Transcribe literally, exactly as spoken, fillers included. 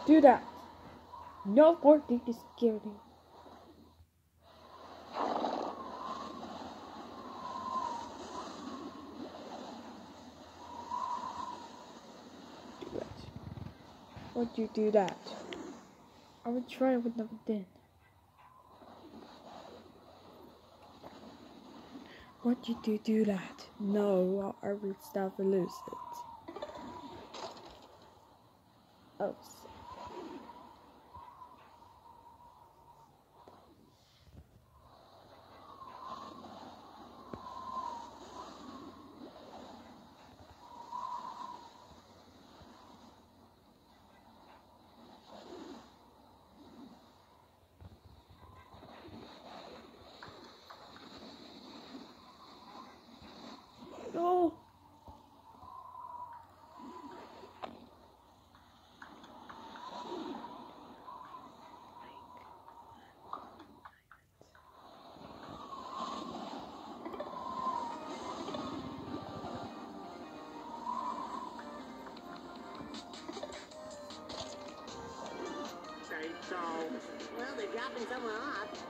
do that. No more thing is scared me. Do that. Why'd you do that? I would try it with nothing then. Why'd you do, do that? No, I will stop and lose it. Oh. No. Well, they're dropping someone off.